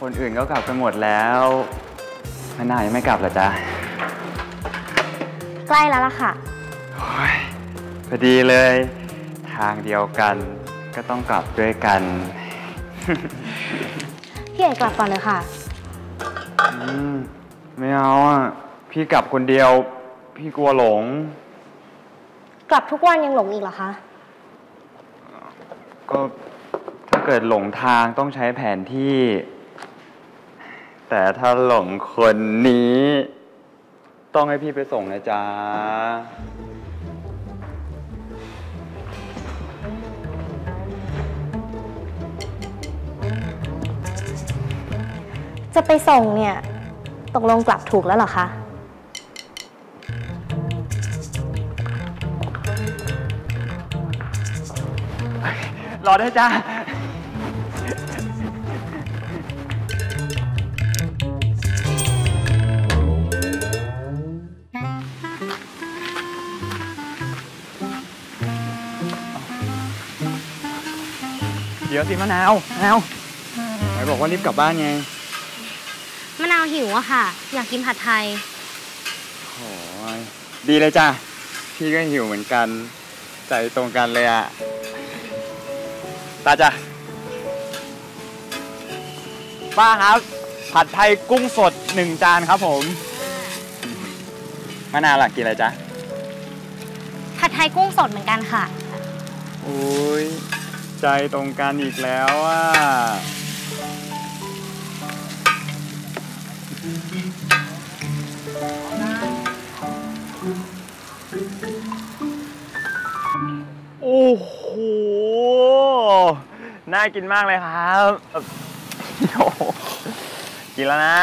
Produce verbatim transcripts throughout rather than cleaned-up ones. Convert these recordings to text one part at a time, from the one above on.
คนอื่นก็กลับกันหมดแล้วมะนาวยังไม่กลับเหรอจ๊ะใกล้แล้วล่ะค่ะพอดีเลยทางเดียวกันก็ต้องกลับด้วยกันพี่เอกกลับก่อนเลยค่ะอืมไม่เอาอ่ะพี่กลับคนเดียวพี่กลัวหลงกลับทุกวันยังหลงอีกเหรอคะก็ถ้าเกิดหลงทางต้องใช้แผนที่แต่ถ้าหลงคนนี้ต้องให้พี่ไปส่งนะจ๊ะจะไปส่งเนี่ยตกลงกลับถูกแล้วเหรอคะรอได้จ้าเดี๋ยวสิมะนาวมะนาวไหนบอกว่ารีบกลับบ้านไงมะนาวหิวอะค่ะอยากกินผัดไทยโอ้ยดีเลยจ้ะพี่ก็หิวเหมือนกันใจตรงกันเลยอะตาจ้ะป้าครับผัดไทยกุ้งสดหนึ่งจานครับผมมะนาวล่ะกินอะไรจ๊ะผัดไทยกุ้งสดเหมือนกันค่ะโอ้ยใจตรงกันอีกแล้วอ่ะโอ้โหน่ากินมากเลยครับกินแล้วนะ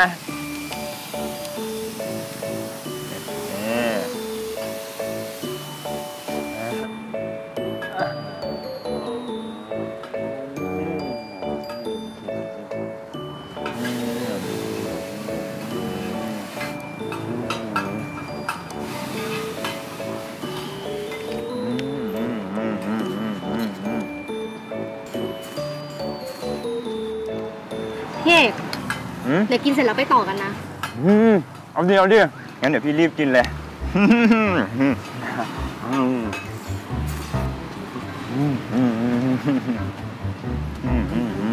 พี่เอกเดี๋ยวกินเสร็จแล้วไปต่อกันนะอืมเอาดิเอาดิงั้นเดี๋ยวพี่รีบกินเลยอืม